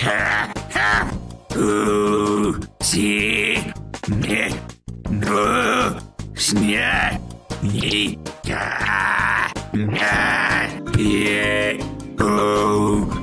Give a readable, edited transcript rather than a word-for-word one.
Si, me, no, snia, ni, ya, na, pie, oh.